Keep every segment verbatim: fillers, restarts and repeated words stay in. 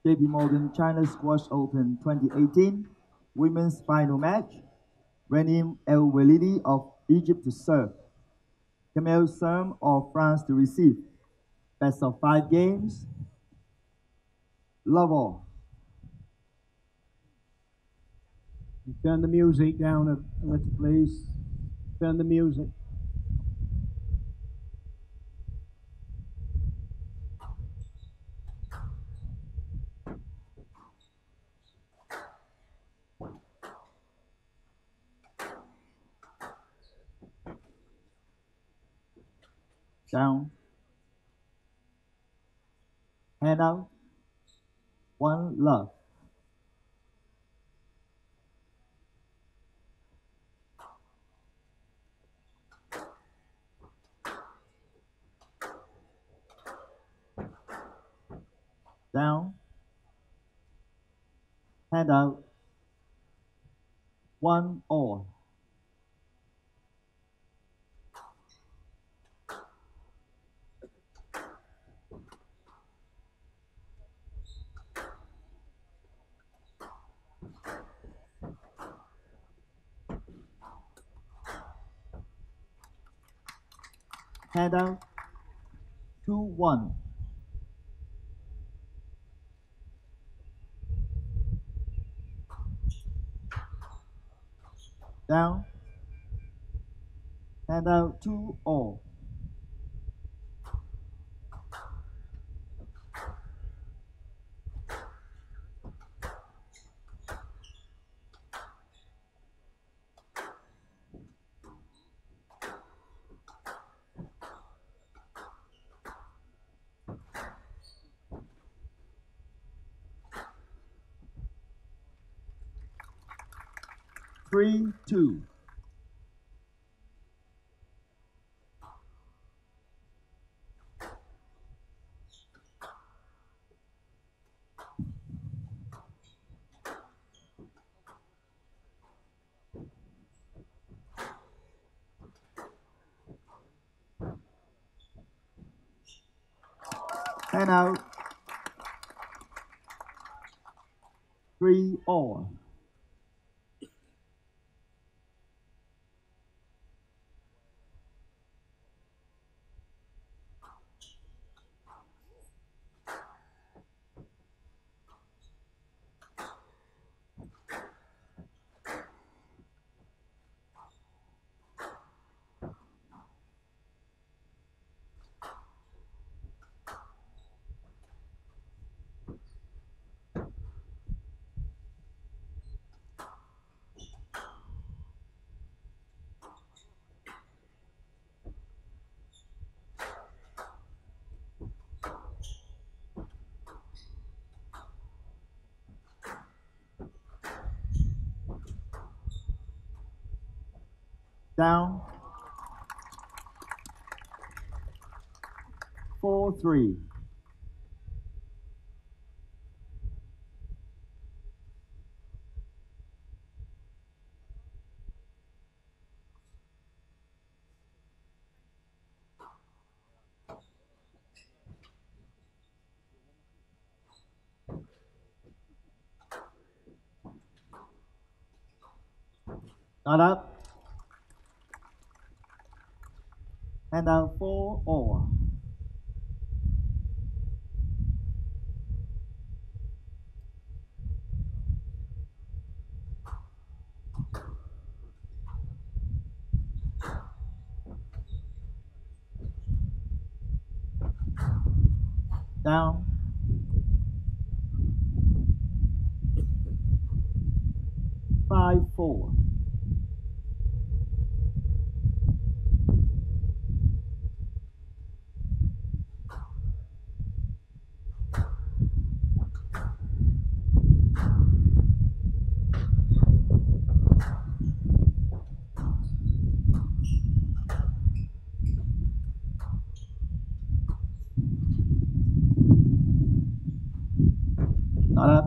J P Morgan China Squash Open twenty eighteen Women's Final Match. Renim El Walidi of Egypt to serve. Kamel Serm of France to receive. Best of five games. Love all. Turn the music down a, a little, please. Turn the music. Down. Hand out. One love. Down. Hand out. One all. Hand out. Two one. Down. Hand out two all. Three two. Hand out. Three all. Down. Four three. Not up. Hand out four all. Down. Five four. Not up.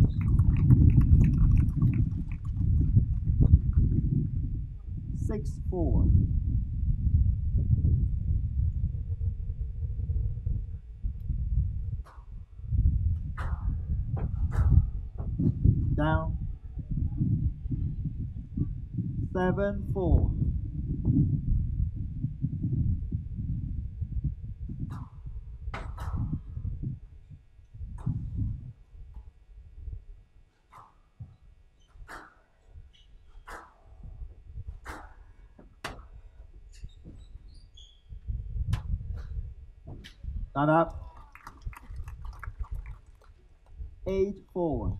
Six four. Down. Seven, four. Start up. Eight, four.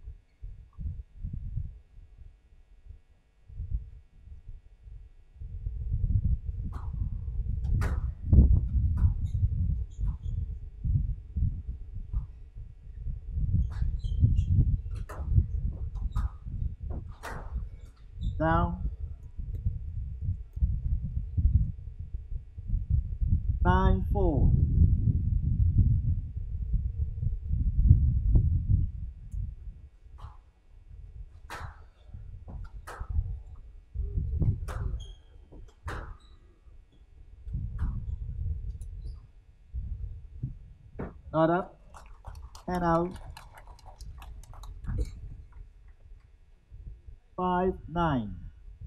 Down. Nine, four. Start up. Hand out. Five, nine.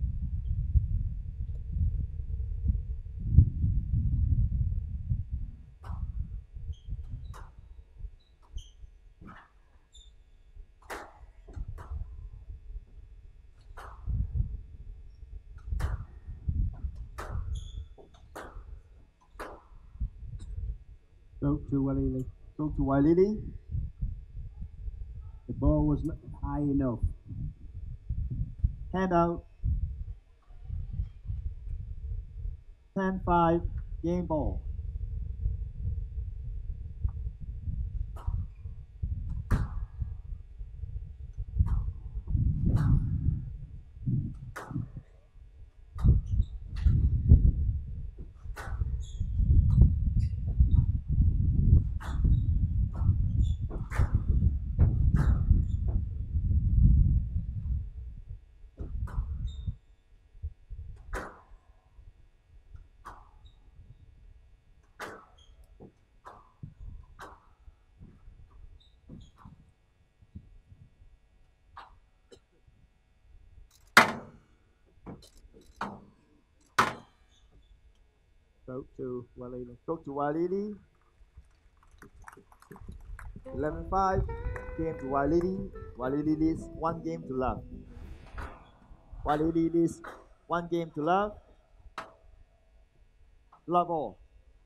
Stroke to Walili. Stroke to Walili. The ball was not high enough. Hand out. Ten, five. Game ball. Stroke to Walili. Stroke to Walili. Eleven, five. Game to Walili. Walili leads one game to love. Walili leads one game to love. Love all.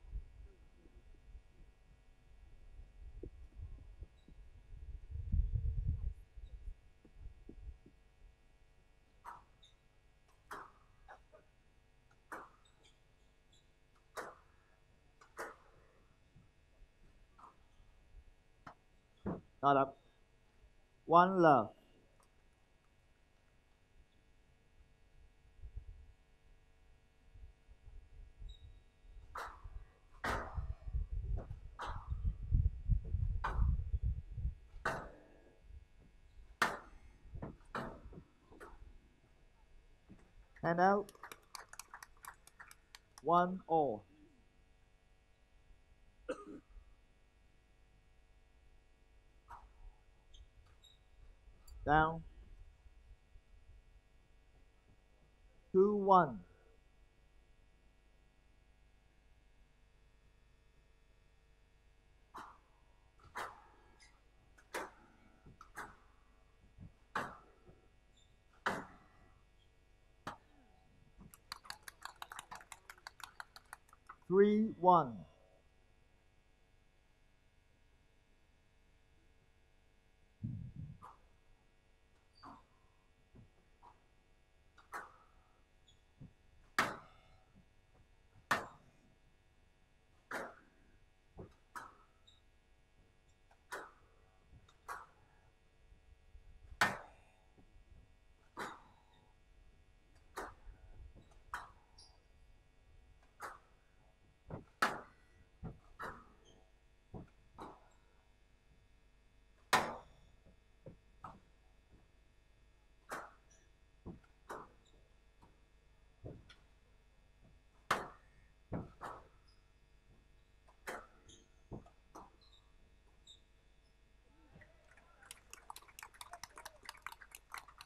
Start up. One love. Hand out. One all. Down. Two, one. Three, one.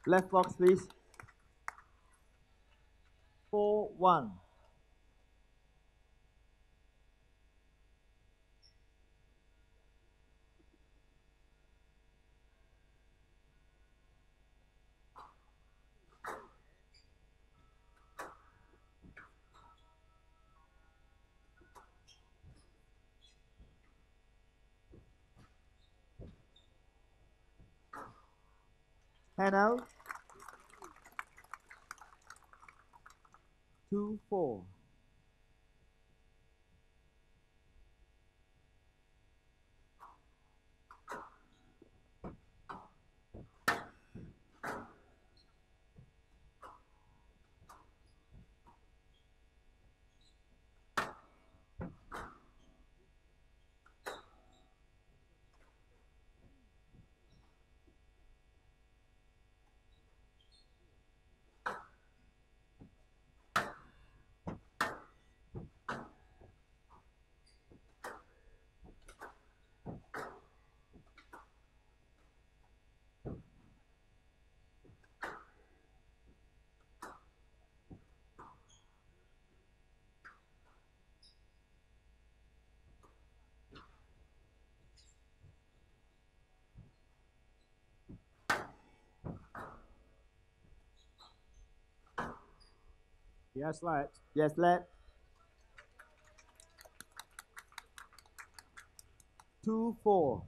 Left box, please. Four one. Hand out. Two four. Yes, let. Yes, let. Two four.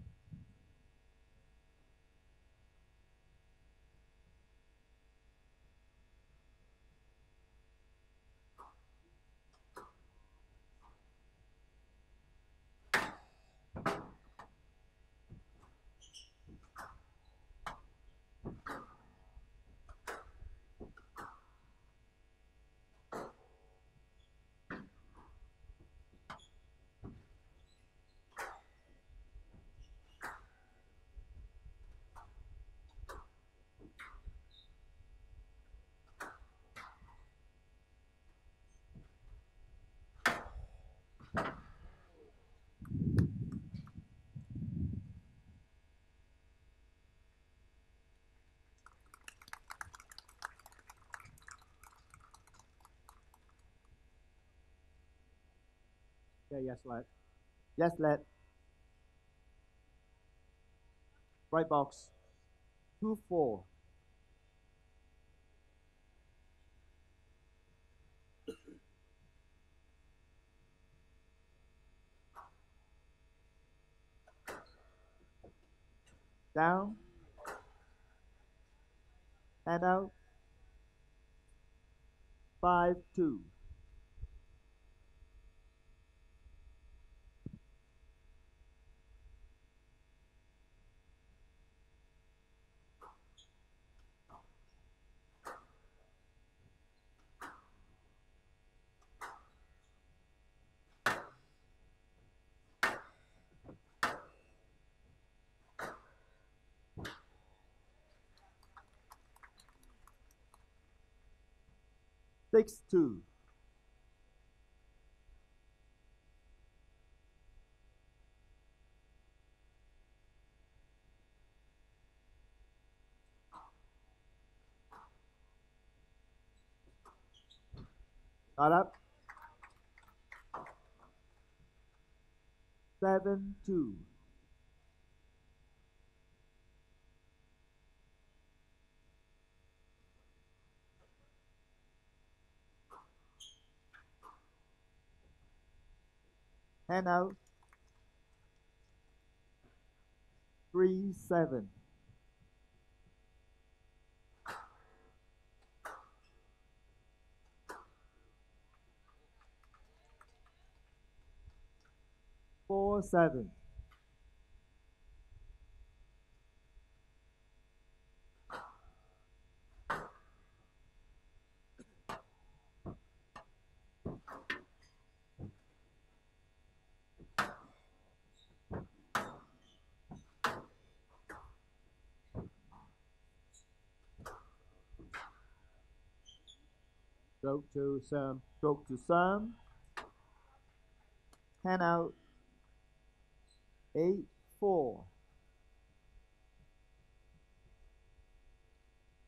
Okay, yes, let. Yes, let. Right box. Two four. Down. Hand out. Five two. Six two. Not up. Seven two. Hand out. Three seven. Four seven. Stroke to serve. Stroke to serve. Hand out. Eight four.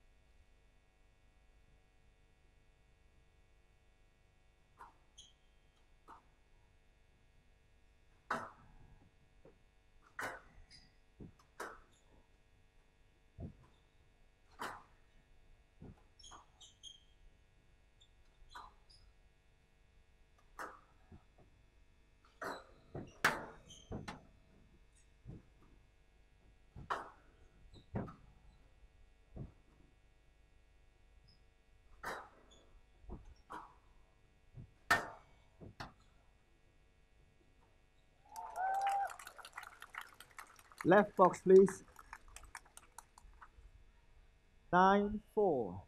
Left box, please. Nine four.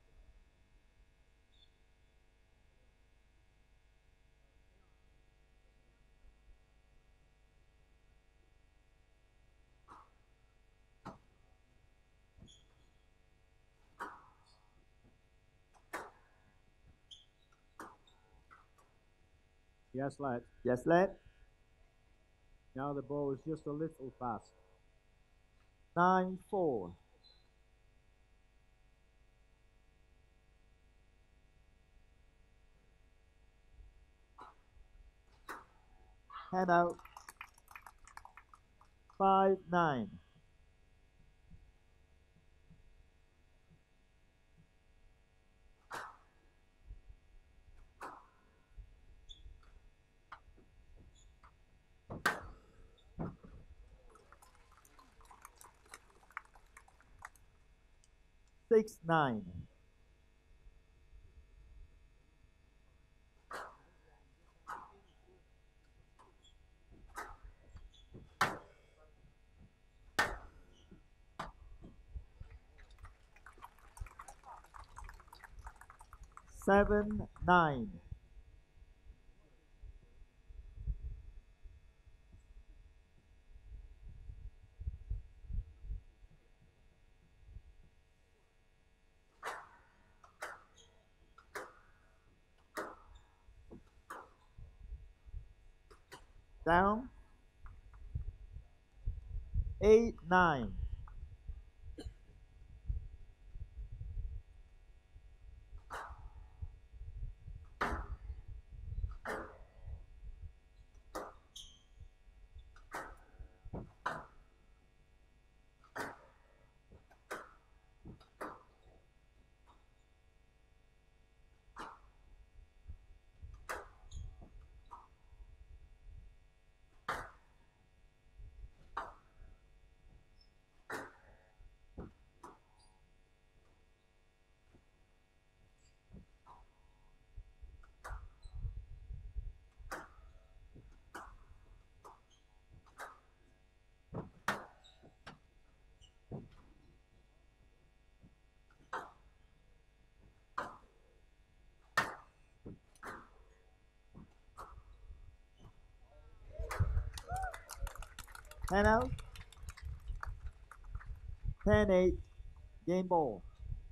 Yes, lad. Yes, lad. Now the ball is just a little fast. Nine four. Hand out. Five nine. Six nine. Seven nine. Down. Eight nine. Hand out. Ten eight. Game ball.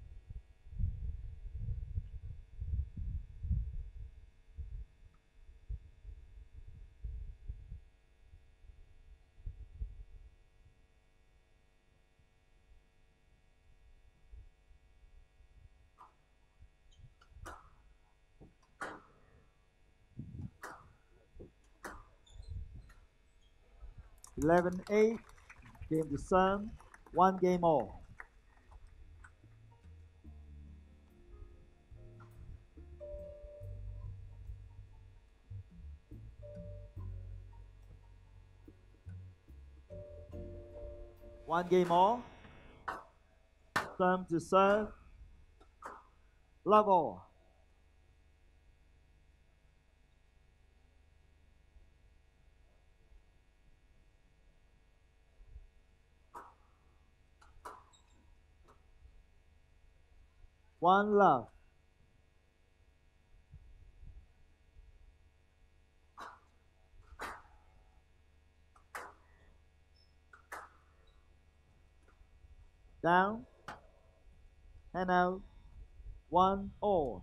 Eleven eight. Game to serve. One game all. One game all. Time to serve. Love all. One love. Down. Hand out. One all.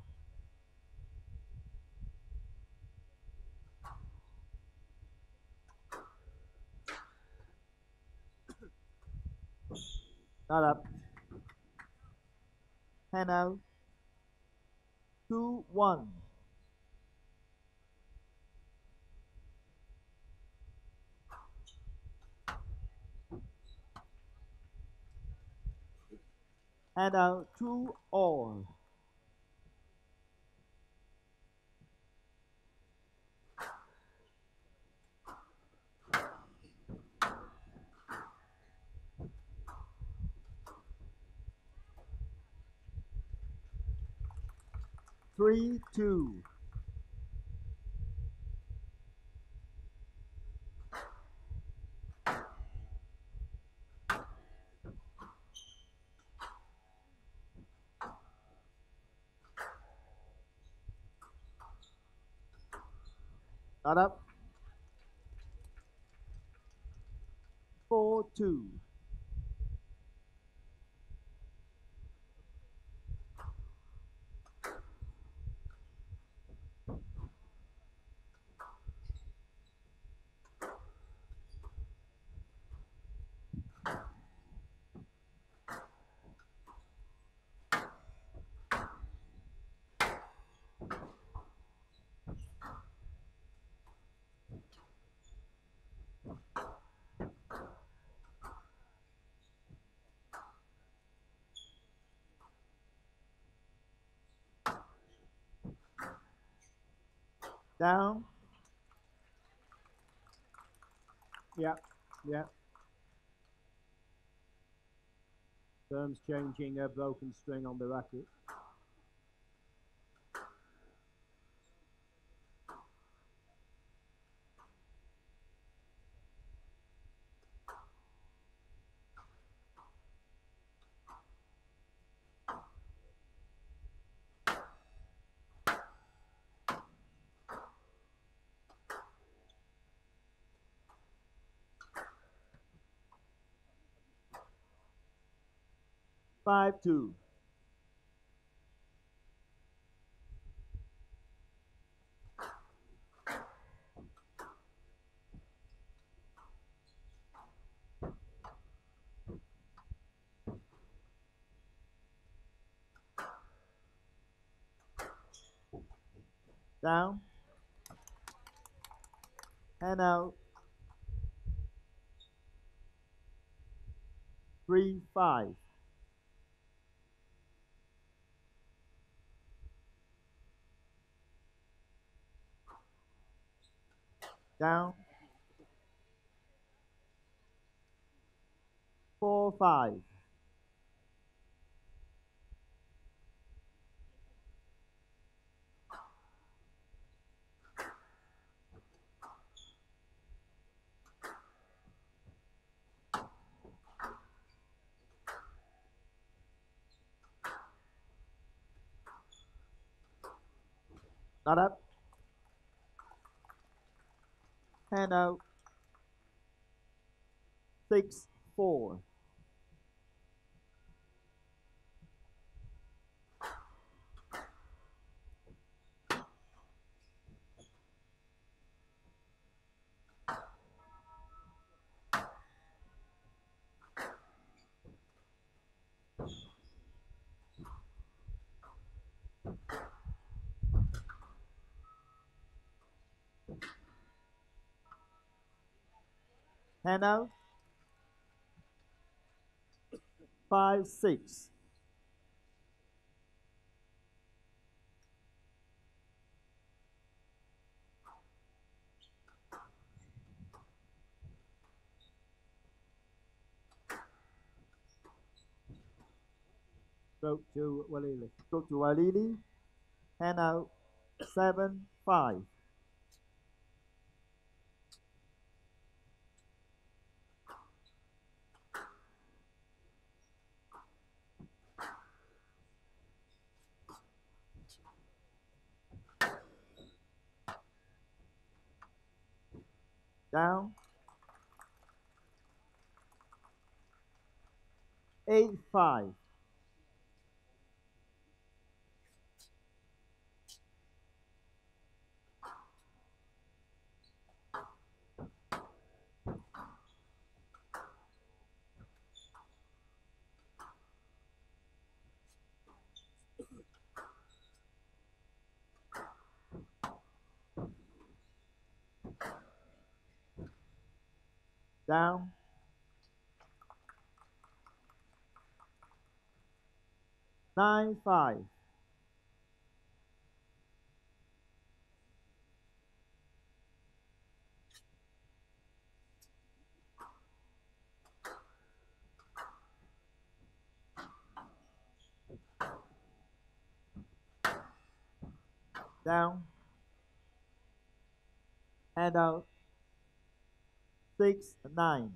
Not up. Hand out. Two one. Hand out. Two all. Three two. Start up. Four two. Down. Yeah, yeah. Firm's changing a broken string on the racket. Five two. Down. Hand out. Three five. Down. Four five. Start up. Hand out. Six four. Hand out. Five six. Stroke to Walili. Go to Walili. Hand out. Seven five. Down. Eight five. Down. Nine five. Down. Hand out. Six nine.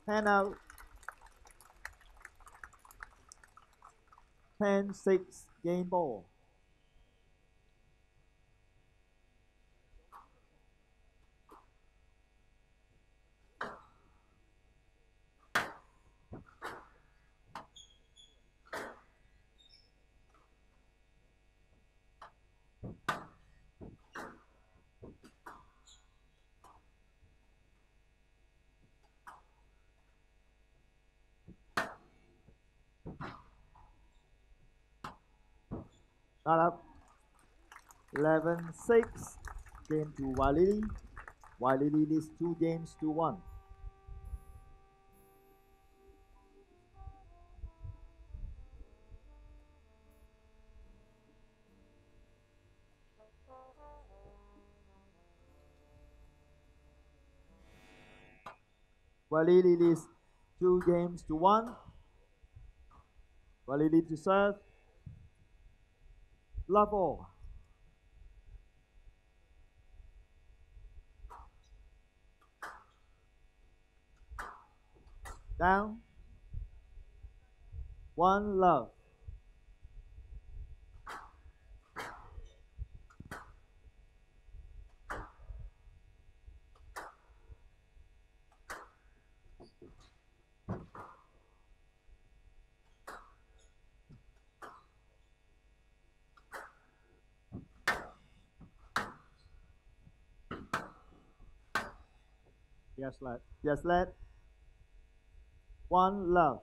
Ten out. Ten six. Game ball. Start up. Eleven six. Game to Walili. Walili leads two games to one. Walili leads two games to one. Walili to serve. Love all. Down. One love. Yes, lad. Yes, lad. One love.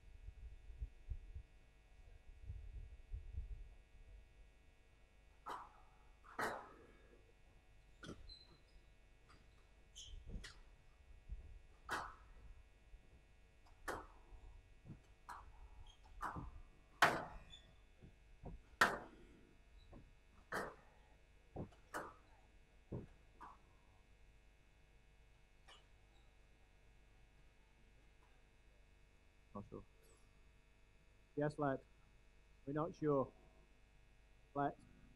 Not sure. Yes, lad. We're not sure. Flat.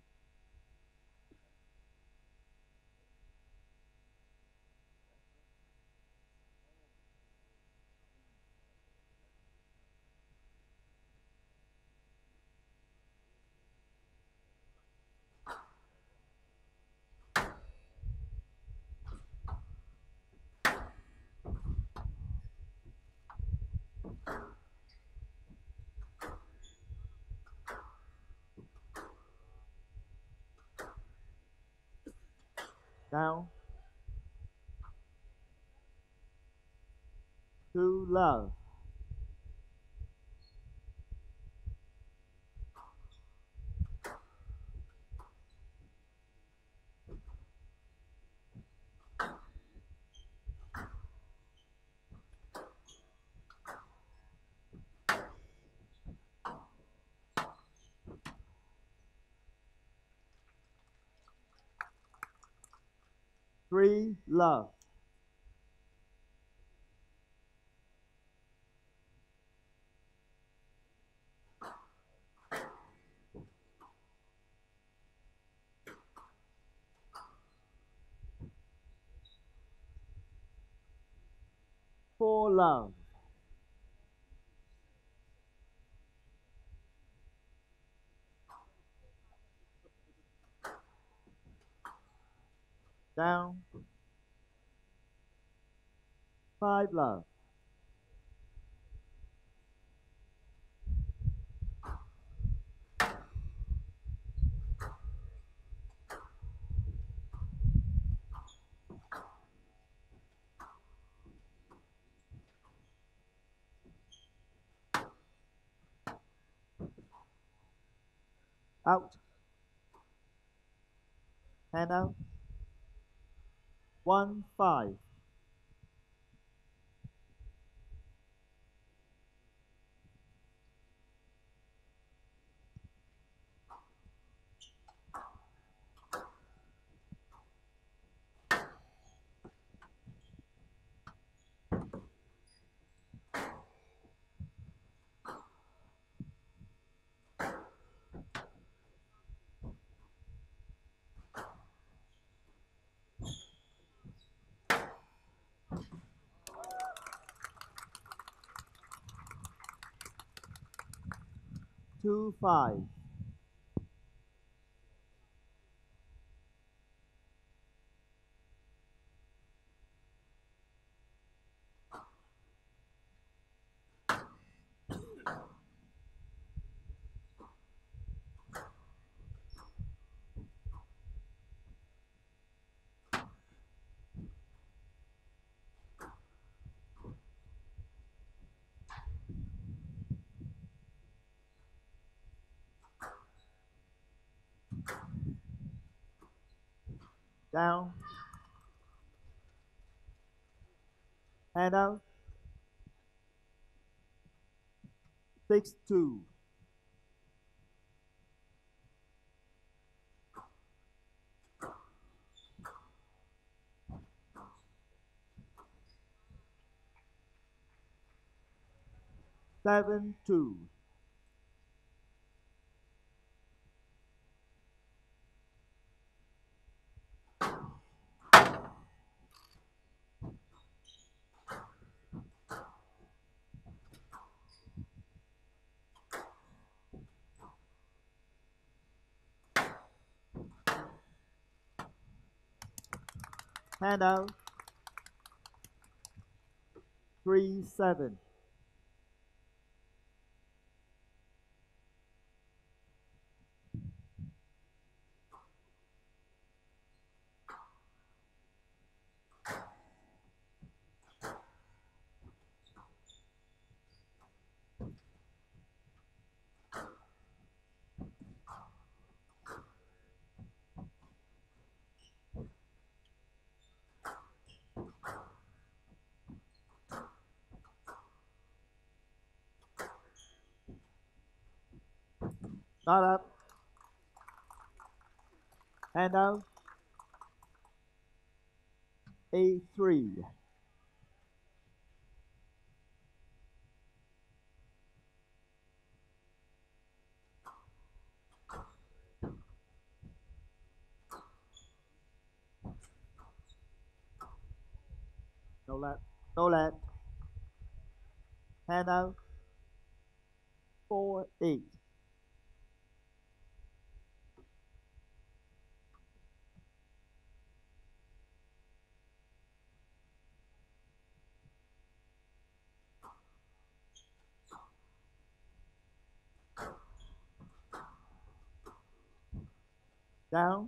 Down. Two love. Three love. Four love. Down. Five love. Out. Hand out. One five. two five. Down. Hand out. Six two. Seven two. Hand out. Three seven. Not up. Hand out. A three. No left. No left. Hand out. Four eight. Down.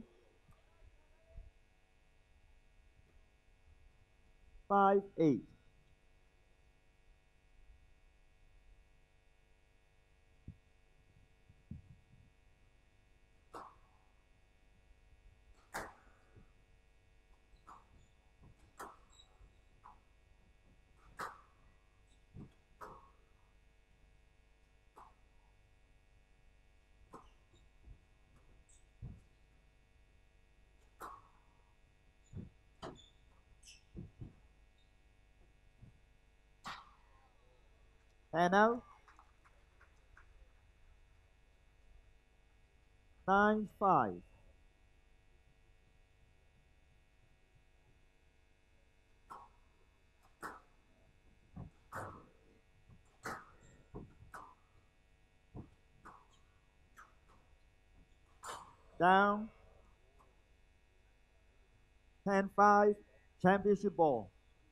Five eight. And out. Nine five. Down. Ten five. Championship ball.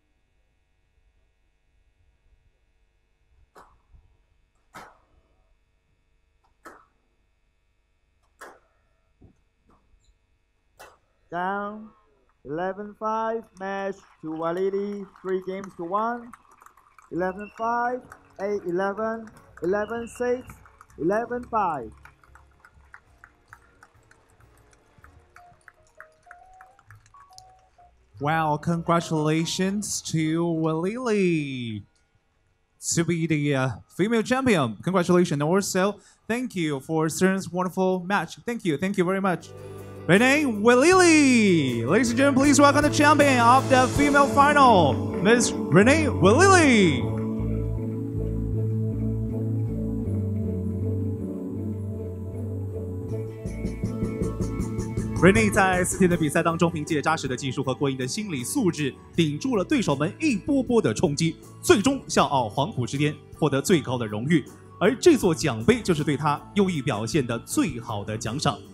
Down. Eleven five. Match to Walidi. Three games to one. Eleven five. Eight eleven. Eleven six. Eleven five. Wow, congratulations to Walili to be the uh, female champion. Congratulations. And also, thank you for Stern's wonderful match. Thank you. Thank you very much. Renee Walili. Ladies and gentlemen, please welcome the champion of the female final, Miss Renee Walili. Renee 在四天的比赛当中，凭借扎实的技术和过硬的心理素质，顶住了对手们一波波的冲击，最终笑傲黄埔之巅，获得最高的荣誉。 而这座奖杯就是对他优异表现的最好的奖赏。